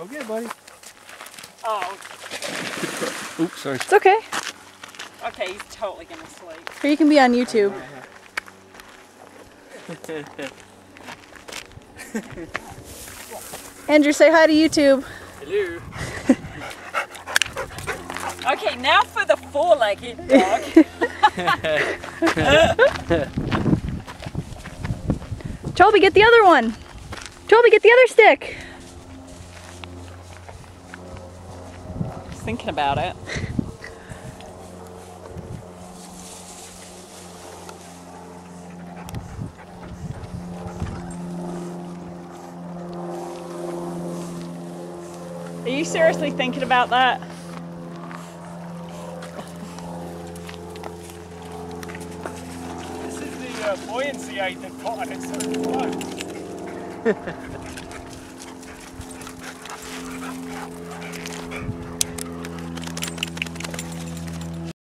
Okay, buddy. Oh. Oops, sorry. It's okay. Okay, he's totally gonna sleep. Or you can be on YouTube. Andrew, say hi to YouTube. Hello. Okay, now for the four-legged dog. Toby, get the other one. Toby, get the other stick. Just thinking about it. Are you seriously thinking about that? This is the buoyancy aid they've got on it so it floats.